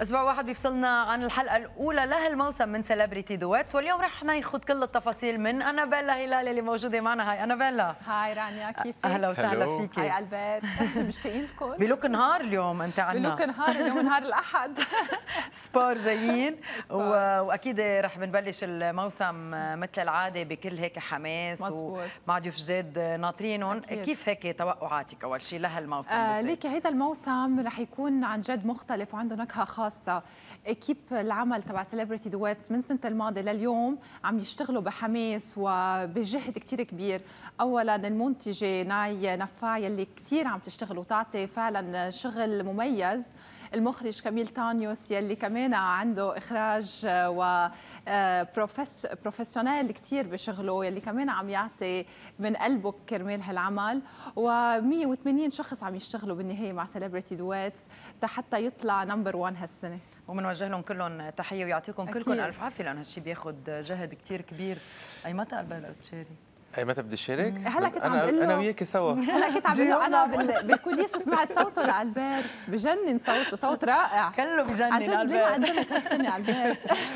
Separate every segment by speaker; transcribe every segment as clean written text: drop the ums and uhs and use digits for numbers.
Speaker 1: اسبوع واحد بيفصلنا عن الحلقه الاولى لهالموسم من سيلبرتي دويتس، واليوم رح ناخذ كل التفاصيل من انابيلا هلال اللي موجوده معنا. هاي انابيلا.
Speaker 2: هاي رانيا، كيفك؟
Speaker 1: اهلا وسهلا فيكي.
Speaker 2: هاي البير. مشتاقين لكم.
Speaker 1: بلوك نهار اليوم انت عنا.
Speaker 2: بلوك نهار اليوم نهار الاحد.
Speaker 1: سبور جايين واكيد رح بنبلش الموسم مثل العاده بكل هيك حماس ومع ضيوف جداد ناطرينهم. كيف هيك توقعاتك اول شيء لهالموسم؟
Speaker 2: ليكي هيدا الموسم رح يكون عن جد مختلف وعنده نكهه خاصه. اكيب العمل تبع سيلبرتي دويتس من سنه الماضيه لليوم عم يشتغلوا بحماس وبجهد كثير كبير. اولا المنتجه ناي نفاع يلي كثير عم تشتغل وتعطي فعلا شغل مميز. المخرج كميل تانيوس يلي كمان عنده اخراج وبروفيشنال كثير بشغله، يلي كمان عم يعطي من قلبه كرمال هالعمل. و180 شخص عم يشتغلوا بالنهايه مع سيلبرتي دويتس حتى يطلع نمبر 1 هالسنه.
Speaker 1: وبنوجه لهم كلهم تحيه ويعطيكم كلكم الف عافيه، لان هالشيء بياخذ جهد كثير كبير. اي متى قبل تشارك؟
Speaker 3: اي متى بدي اشارك؟
Speaker 2: هلا كنت عم بقول له
Speaker 3: انا وياكي سوا.
Speaker 2: هلا كنت عم بقول له انا بالكوليس سمعت صوته لالبير، بجنن صوته، صوت رائع.
Speaker 1: كله بجنن.
Speaker 2: عن جد ليه ما قدمت هالسنه البير؟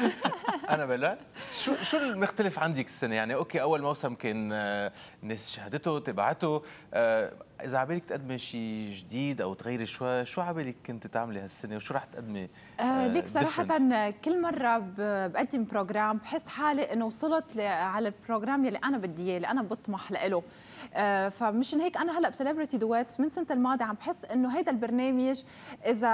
Speaker 3: انا بلا شو المختلف عندك السنه؟ يعني اوكي اول موسم كان الناس شاهدته تبعته، اذا عبالك تقدمي شيء جديد او تغيري شو عبالك كنت تعملي هالسنه وشو رح تقدمي؟
Speaker 2: ليك صراحه كل مره بقدم بروجرام بحس حالي انه وصلت على البروجرام يلي انا بدي اياه، اللي انا بطمح له. فمشان هيك انا هلا بسيلبرتي دويتس من سنه الماضيه عم بحس انه هيدا البرنامج اذا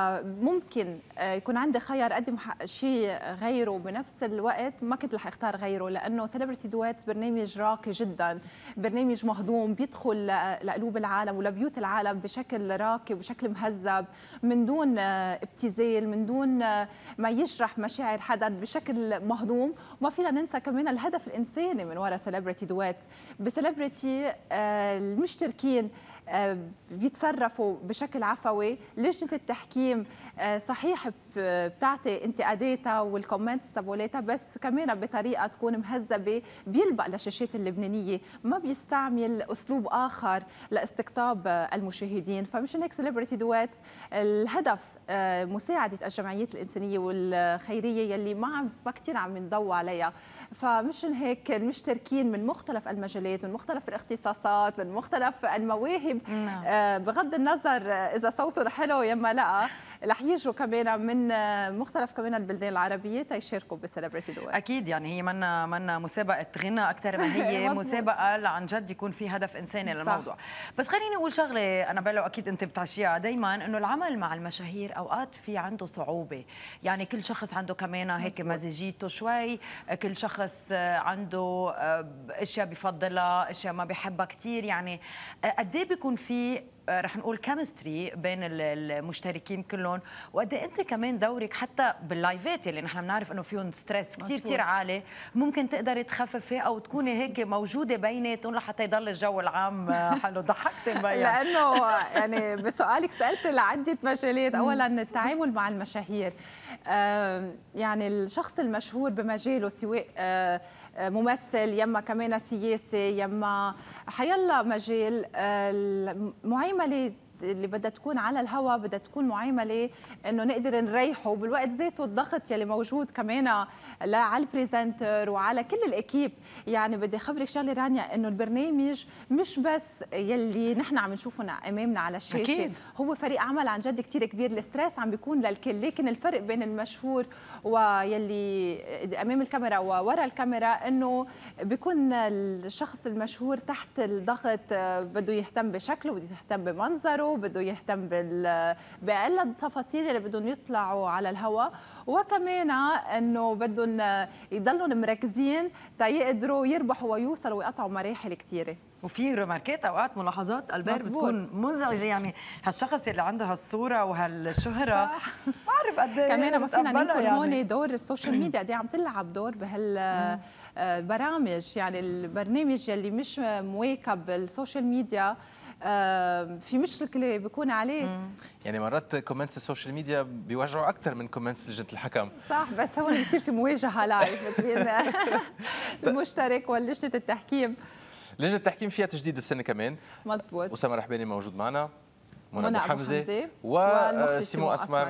Speaker 2: ممكن يكون عندي خيار اقدم شيء غيره بنفس الوقت ما كنت رح اختار غيره، لانه سيلبرتي دويتس برنامج راقي جدا، برنامج مهضوم بيدخل لقلوب العالم ولبيوت العالم بشكل راقي وبشكل مهذب، من دون ابتذال، من دون ما يجرح مشاعر حدا، بشكل مهضوم. وما فينا ننسى كمان الهدف الانساني من وراء سيلبرتي دويتس. بسيلبرتي المشتركين بيتصرفوا بشكل عفوي. لجنة التحكيم صحيح بتعطي انتقاداتها والكومنتس تبعولاتها، بس كمان بطريقة تكون مهذبة، بيلبق للشاشات اللبنانية، ما بيستعمل أسلوب آخر لاستقطاب المشاهدين. فمشان هيك سيلبرتي دويتس الهدف مساعدة الجمعيات الإنسانية والخيرية يلي ما كثير عم نضوي عليها. فمشان هيك المشتركين من مختلف المجالات، من مختلف الاختصاصات، من مختلف المواهب، بغض النظر اذا صوتهم حلو يما لا، رح يجوا كمان من مختلف كمان البلدان العربيه تيشاركوا بسيلبرتي دويتس.
Speaker 1: اكيد يعني هي منا مسابقه غنى اكثر ما هي مسابقه عن جد يكون في هدف انساني للموضوع. بس خليني اقول شغله انابيلا، واكيد انت بتعشيها دائما، انه العمل مع المشاهير اوقات في عنده صعوبه، يعني كل شخص عنده كمان هيك مزاجيته شوي، كل شخص عنده اشياء بفضلها، اشياء ما بيحبها كثير. يعني قد ايه بيكون في رح نقول كيمستري بين المشتركين كلهم، وقد انت كمان دورك حتى باللايفات اللي نحن بنعرف انه فيهم ستريس كثير عالي، ممكن تقدري تخففي او تكوني هيك موجوده بيناتهم لحتى يضل الجو العام حلو. ضحكتي مبين
Speaker 2: لانه يعني بسؤالك سالت لعده مجالات. اولا التعامل مع المشاهير، يعني الشخص المشهور بمجاله سواء ممثل يما كمان سياسي يما حيلا مجال، المعامله اللي بدها تكون على الهواء بدها تكون معامله انه نقدر نريحه بالوقت ذاته. الضغط يلي موجود كمان على البريزنتر وعلى كل الاكيب. يعني بدي اخبرك شغله رانيا، انه البرنامج مش بس يلي نحن عم نشوفه امامنا على الشاشه، أكيد. هو فريق عمل عن جد كثير كبير، الستريس عم بيكون للكل. لكن الفرق بين المشهور ويلي امام الكاميرا وورا الكاميرا انه بيكون الشخص المشهور تحت الضغط بده يهتم بشكله، بده يهتم بمنظره، بده يهتم بأقل التفاصيل اللي بدهم يطلعوا على الهواء، وكمان انه بدهم يضلوا مركزين تيقدروا يربحوا ويوصلوا ويقطعوا مراحل كثيره.
Speaker 1: وفي ريماركات اوقات ملاحظات البير بتكون مزعجه، يعني هالشخص اللي عنده هالصوره وهالشهره ما بعرف قد ايه
Speaker 2: كمان ما فينا ننكر
Speaker 1: يعني.
Speaker 2: هون دور السوشيال ميديا قد ايه عم تلعب دور بهالبرامج. يعني البرنامج اللي مش مواكب السوشيال ميديا في مشكله بيكون عليه.
Speaker 3: يعني مرات كومنتس السوشيال ميديا بيوجعوا اكثر من كومنتس لجنه الحكم.
Speaker 2: صح، بس هون بيصير في مواجهه لايف بين المشترك ولجنه التحكيم.
Speaker 3: لجنه التحكيم فيها تجديد السنه كمان.
Speaker 2: مزبوط.
Speaker 3: اسامه رحباني موجود معنا،
Speaker 2: منى أبو حمزة
Speaker 3: وسيمو اسمر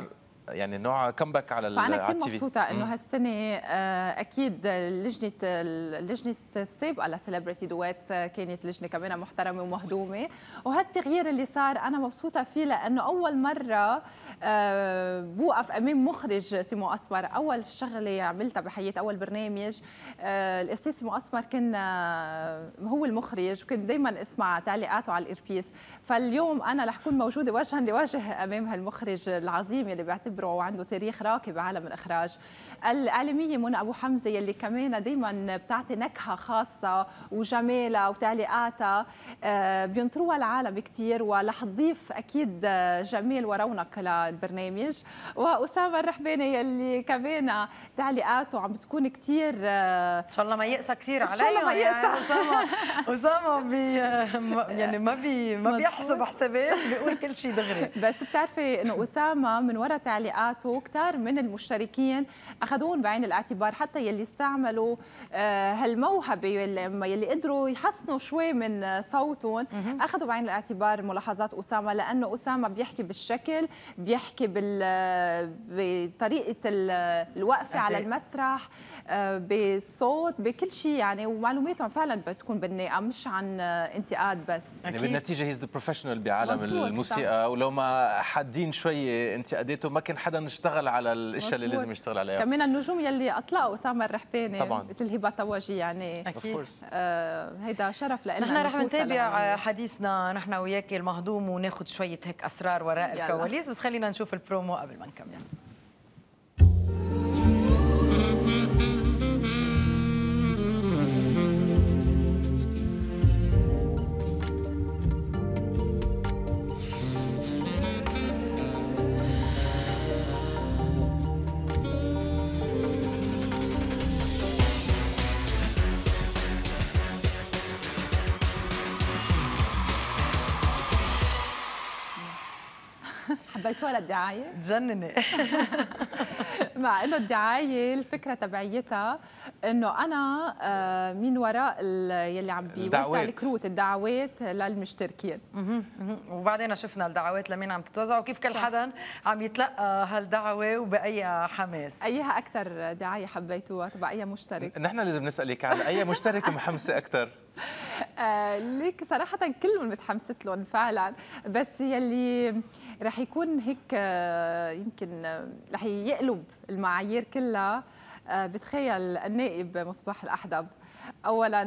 Speaker 3: يعني نوع كمباك على
Speaker 2: فانا
Speaker 3: على
Speaker 2: كثير
Speaker 3: التي في.
Speaker 2: مبسوطه انه هالسنه اكيد لجنه السابقه لسليبرتي دويتس كانت لجنه كمان محترمه ومهضومه، وهالتغيير اللي صار انا مبسوطه فيه لانه اول مره بوقف امام مخرج سيمو اسمر. اول شغله عملتها بحياتي اول برنامج الاستاذ سيمو اسمر كان هو المخرج، وكنت دائما اسمع تعليقاته على الايربيس. فاليوم انا رح اكون موجوده وجها لوجه امام هالمخرج العظيم اللي بعتبره عنده تاريخ راقي بعالم الاخراج. الاعلاميه منى ابو حمزه يلي كمان دائما بتعطي نكهه خاصه وجمالها وتعليقاتها بينطروها العالم كثير، ورح تضيف اكيد جمال ورونق للبرنامج. واسامه الرحباني يلي كمان تعليقاته عم بتكون كثير
Speaker 1: ان شاء الله ما يقسى كثير عليهم.
Speaker 2: ان شاء الله ما يقسى.
Speaker 1: يعني اسامه يعني ما بيحسب حسابات، بيقول كل شيء دغري.
Speaker 2: بس بتعرفي انه اسامه من وراء تعليقاته كثار من المشتركين اخذوهم بعين الاعتبار، حتى يلي استعملوا هالموهبه يلي قدروا يحسنوا شوي من صوتهم اخذوا بعين الاعتبار ملاحظات اسامه، لانه اسامه بيحكي بالشكل، بيحكي بطريقه الوقفه على المسرح، بالصوت، بكل شيء يعني، ومعلوماتهم فعلا بتكون بناءه مش عن انتقاد بس.
Speaker 3: يعني بالنتيجه هيز ذا بروفيشنال بعالم الموسيقى،
Speaker 2: صح.
Speaker 3: ولو ما حادين شوي انتقاداته ما كان حدا اشتغل على الاشياء اللي لازم يشتغل عليها.
Speaker 2: كمان النجوم يلي اطلقوا اسامه الرحباني
Speaker 3: طبعا
Speaker 2: مثل هبه توجي يعني
Speaker 1: اكيد
Speaker 2: هيدا شرف لنا.
Speaker 1: نحن رح نتابع حديثنا نحن وياك المهضوم وناخذ شويه هيك اسرار وراء الكواليس، بس خلينا نشوف البرومو قبل ما نكمل.
Speaker 2: حبيتوها للدعايه؟
Speaker 1: تجنني.
Speaker 2: مع انه الدعايه الفكره تبعيتها انه انا من وراء يلي عم بيوزع الكروت الدعوات للمشتركين.
Speaker 1: وبعدين شفنا الدعوات لمين عم تتوزع وكيف كل حدا عم يتلقى هالدعوه وبأي حماس.
Speaker 2: ايها اكثر دعايه حبيتوها تبع اي مشترك؟
Speaker 3: نحن لازم نسالك على اي مشترك محمسه اكثر؟
Speaker 2: ليك صراحة كلهم متحمست لهم فعلا، بس يلي رح يكون هيك يمكن رح يقلب المعايير كلها. بتخيل النائب مصباح الأحدب اولا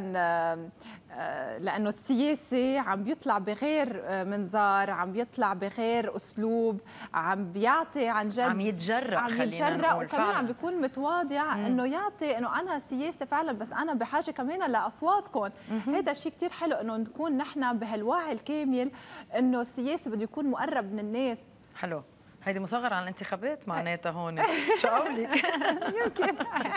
Speaker 2: لانه السياسي عم بيطلع بغير منظار، عم بيطلع بغير اسلوب، عم بيعطي عن جد،
Speaker 1: عم يتجرأ
Speaker 2: وكمان عم بيكون متواضع انه يعطي انه انا سياسي فعلا بس انا بحاجه كمان لاصواتكم. هذا شيء كثير حلو انه نكون نحن بهالوعي الكامل انه السياسي بده يكون مقرب من الناس.
Speaker 1: حلو. هيدي مصغرة على الانتخابات معناتها هون. شو قولك؟
Speaker 2: يمكن.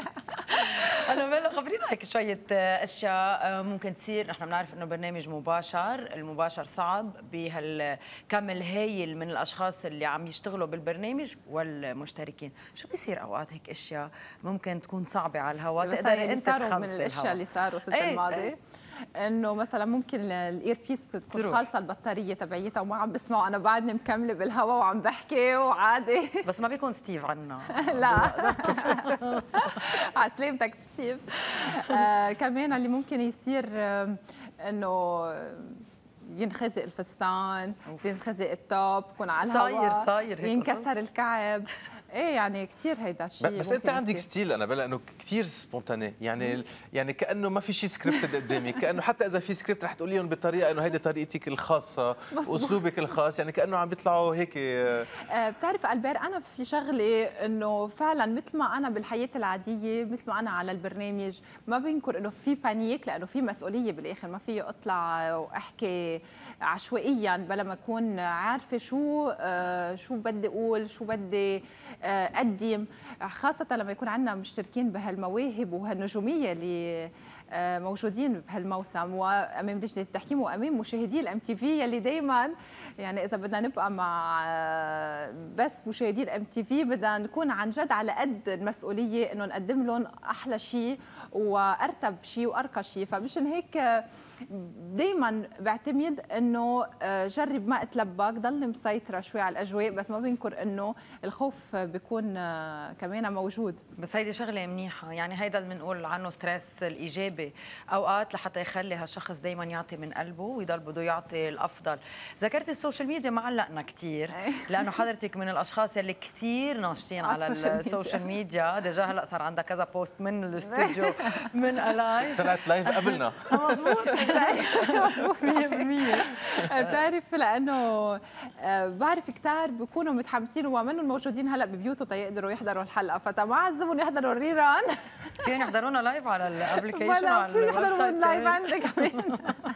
Speaker 1: أنا بلا خبرينا هيك شوية أشياء ممكن تصير. نحن بنعرف إنه برنامج مباشر، المباشر صعب بهالكم الهائل من الأشخاص اللي عم يشتغلوا بالبرنامج والمشتركين. شو بيصير أوقات هيك أشياء ممكن تكون صعبة على الهواء تقدري أنت تخلصي
Speaker 2: من الأشياء اللي صاروا السنة الماضية؟ انه مثلا ممكن الاير بيس تكون خالصه البطاريه تبعيتها وما عم بسمع وانا بعدني مكمله بالهواء وعم بحكي وعادي.
Speaker 1: بس ما بيكون ستيف عنا.
Speaker 2: لا على سلامتك ستيف. كمان اللي ممكن يصير انه ينخزق الفستان، ينخزق التوب، يكون على الهواء،
Speaker 1: صاير
Speaker 2: ينكسر الكعب. ايه يعني كثير هيدا الشيء.
Speaker 3: بس انت عندك ستيل انا بلا انه كثير سبونتاني، يعني كانه ما في شيء سكريبتد قدامي، كانه حتى اذا في سكريبت رح تقوليهم بطريقه انه هيدي طريقتك الخاصه واسلوبك الخاص، يعني كانه عم بيطلعوا هيك.
Speaker 2: بتعرف البير انا في شغله انه فعلا مثل ما انا بالحياه العاديه مثل ما انا على البرنامج ما بنكر انه في بانيك، لانه في مسؤوليه بالاخر، ما في اطلع واحكي عشوائيا بلا ما اكون عارفه شو بدي اقول، شو بدي اقدم، خاصه لما يكون عندنا مشتركين بهالمواهب وهالنجوميه اللي موجودين بهالموسم وامام لجنه التحكيم وامام مشاهدي الام تي في يلي دائما يعني اذا بدنا نبقى مع بس مشاهدي الام تي في بدنا نكون عن جد على قد المسؤوليه انه نقدم لهم احلى شيء وارتب شيء وارقى شيء. فمشان هيك دائما بعتمد انه جرب ما اتلبك، ضل مسيطره شوي على الاجواء، بس ما بنكر انه الخوف بيكون كمان موجود.
Speaker 1: بس هيدي شغله منيحه، يعني هيدا اللي بنقول عنه ستريس الايجابي، اوقات لحتى يخلي هالشخص دائما يعطي من قلبه ويضل بده يعطي الافضل. ذكرتي السوشيال ميديا معلقنا كثير، لانه حضرتك من الاشخاص اللي كثير ناشطين على السوشيال ميديا. ديجا هلا صار عندها كذا بوست من الاستوديو من الايف،
Speaker 3: طلعت لايف قبلنا.
Speaker 1: مضبوط مضبوط 100%.
Speaker 2: بتعرف لانه بعرف كثار بيكونوا متحمسين ومنهم موجودين هلا ببيوتهم تيقدروا يحضروا الحلقه، فما عزمهم يحضروا الريران.
Speaker 1: فين يحضرونا لايف على الابلكيشن
Speaker 2: ولا في يحضروا لايف عندك كمان.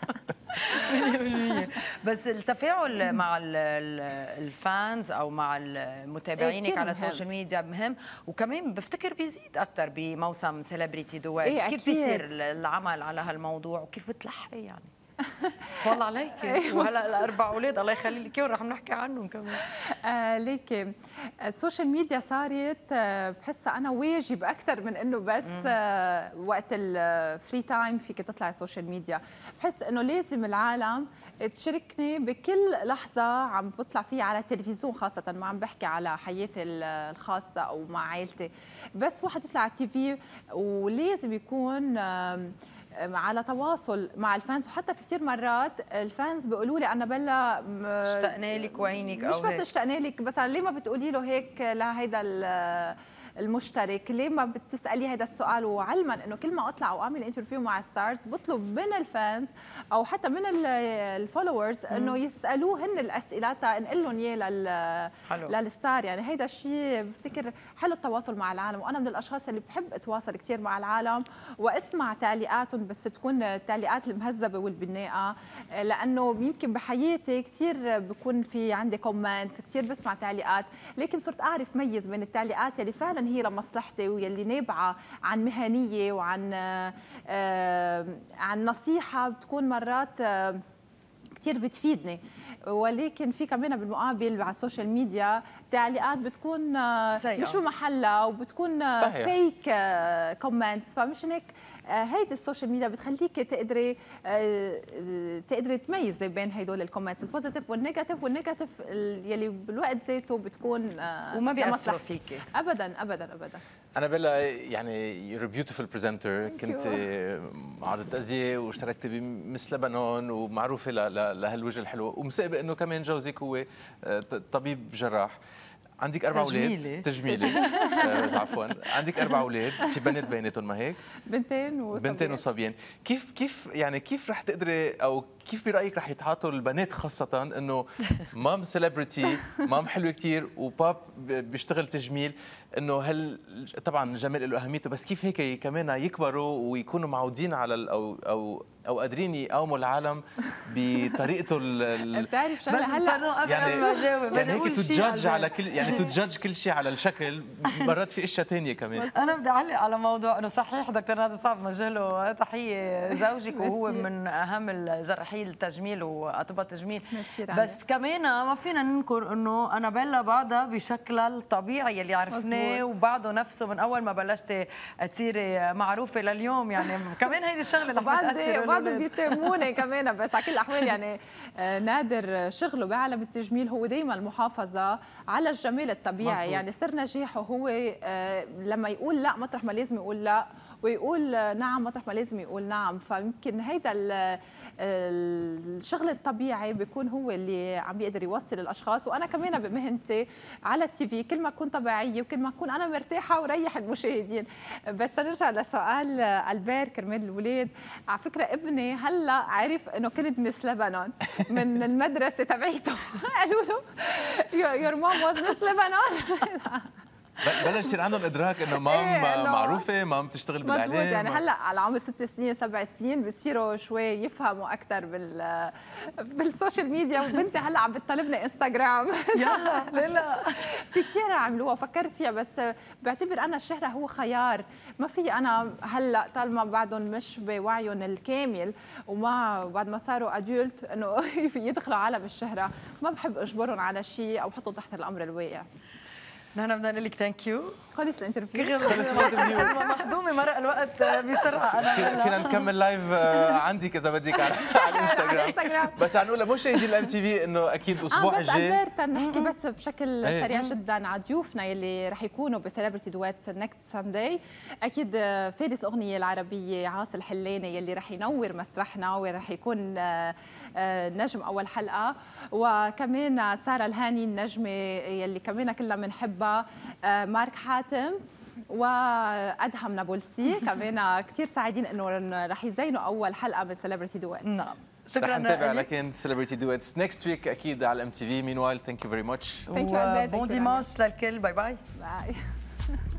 Speaker 1: بس التفاعل مع الفانز او مع متابعينك على السوشيال ميديا مهم، وكمان بفتكر بيزيد اكثر بموسم سيلبرتي دويتس. كيف بيصير العمل على هالموضوع وكيف بتلحقي يعني؟ والله عليك. وهلا الاربع اولاد الله يخلي لك اياهم رح نحكي عنهم كمان.
Speaker 2: ليك السوشيال ميديا صارت بحسها انا واجب اكثر من انه بس وقت الفري تايم فيك تطلعي السوشيال ميديا. بحس انه لازم العالم تشاركني بكل لحظه عم بطلع فيها على التلفزيون، خاصه ما عم بحكي على حياتي الخاصه او مع عائلتي، بس واحد يطلع على التي في ولازم يكون على تواصل مع الفانز. وحتى في كثير مرات الفانز بيقولوا لي انا بلا
Speaker 1: اشتقنا لك وعينك،
Speaker 2: مش بس اشتقنا لك، بس ليه ما بتقولي له هيك لهيدا المشترك؟ ليه ما بتسالي هذا السؤال؟ وعلما انه كل ما اطلع او اعمل انترفيو مع ستارز بطلب من الفانز او حتى من الفولورز انه يسالوه هن الاسئله تنقل لهم اياه للستار. يعني هيدا الشيء بفتكر حلو التواصل مع العالم، وانا من الاشخاص اللي بحب اتواصل كثير مع العالم واسمع تعليقاتهم، بس تكون التعليقات المهذبه والبناءه، لانه يمكن بحياتي كثير بكون في عندي كومنت كثير بسمع تعليقات، لكن صرت اعرف ميز بين التعليقات اللي فعلا هي لمصلحتي واللي نابعه عن مهنيه وعن عن نصيحه بتكون مرات كثير بتفيدني، ولكن في كمان بالمقابل على السوشيال ميديا تعليقات بتكون مش بمحلها وبتكون فيك كومنتس. فمشان هيك هيدي السوشيال ميديا بتخليك تقدري تميزي بين هدول الكومنتس البوزيتيف والنيجاتيف، والنيجاتيف يلي بالوقت ذاته بتكون
Speaker 1: وما بيأثروا فيكي
Speaker 2: ابدا ابدا ابدا.
Speaker 3: انا بلا يعني يور بيوتيفول بريزنتر، كنت معرضة ازياء واشتركت بمس لبنان ومعروفه لهالوجه الحلو، ومسابق انه كمان جوزك هو طبيب جراح. عندك 4 اولاد تجميلي عفوا، عندك 4 اولاد، في بنات بيناتهم ما هيك؟ بنتين وصبيان. كيف يعني كيف رح تقدري او كيف برايك رح يتعاطوا البنات خاصه انه مام سيلبرتي، مام حلوه كثير وباب بيشتغل تجميل، انه طبعا الجمال له اهميته، بس كيف هيك كمان يكبروا ويكونوا معودين على او قادرين يقاوموا العالم بطريقته
Speaker 2: بتعرف شغله هلا
Speaker 3: يعني هيك تجادج على كل، يعني تجادج كل شيء على الشكل، مرات في اشياء ثانيه كمان.
Speaker 1: انا بدي اعلق على موضوع انه صحيح دكتور نادي صعب مجاله، تحيه زوجك وهو من اهم الجراحين التجميل واطباء التجميل، بس كمان ما فينا ننكر انه انا بلا بعدها بشكلها الطبيعي اللي عرفناه وبعده نفسه من اول ما بلشتي تصيري معروفه لليوم. يعني كمان هيدي الشغله رح تاثر
Speaker 2: بعضهم بيتهموني كمان، بس على كل الاحوال يعني نادر شغله بعالم التجميل هو دائما المحافظه على الجمال الطبيعي. مزبوط. يعني سر نجاحه هو لما يقول لا مطرح ما لازم يقول لا، ويقول نعم مطرح ما لازم يقول نعم. فيمكن هيدا الشغل الطبيعي بيكون هو اللي عم بيقدر يوصل الاشخاص. وانا كمان بمهنتي على التي في كل ما اكون طبيعيه وكل ما اكون انا مرتاحه وريح المشاهدين. بس نرجع لسؤال البير كرمال الاولاد. على فكره ابني هلا عرف انه كنت مس لبنان من المدرسه تبعيته. قالوا له يور مام واز مس لبنان.
Speaker 3: بلش يصير عندهم ادراك انه مام معروفه، مام بتشتغل بالاعلام.
Speaker 2: مزبوط. يعني هلا على عمر 6 سنين 7 سنين بصيروا شوي يفهموا اكثر بالسوشيال ميديا. وبنتي هلا عم بتطلبني انستغرام.
Speaker 1: يلا لا
Speaker 2: في كثير عملوها وفكرت فيها، بس بعتبر انا الشهره هو خيار. ما في انا هلا طالما بعدهم مش بوعيهم الكامل وما بعد ما صاروا ادولت انه يدخلوا عالم الشهره، ما بحب اجبرهم على شيء او بحطهم تحت الامر الواقع.
Speaker 1: نحن بدنا نقول لك ثانك يو
Speaker 2: خلص الانترفيو.
Speaker 1: مخدومه مرق الوقت بسرعه. انا
Speaker 3: فينا نكمل لايف عندك اذا بدك على الانستغرام. بس هنقول مشاهدي الام تي في انه اكيد الاسبوع الجاي
Speaker 2: بس نحكي بس بشكل سريع جدا على ضيوفنا يلي رح يكونوا بسيلبرتي دويتس نكست سانداي. اكيد فارس الاغنيه العربيه عاصي الحلاني يلي رح ينور مسرحنا ورح يكون نجم اول حلقه، وكمان ساره الهاني النجمه يلي كمان كلنا بنحبها، مارك حاتم وادهم نابلسي كمان كثير سعيدين انه رح يزينوا اول حلقه من سيلبرتي دويتس.
Speaker 1: نعم
Speaker 3: شكرا. رح نتابع لكن سيلبرتي دويتس نيكست ويك اكيد على الام تي في. مينوايل ثانك يو فيري ماتش.
Speaker 1: بون ديمانش للكل. باي باي.
Speaker 2: باي.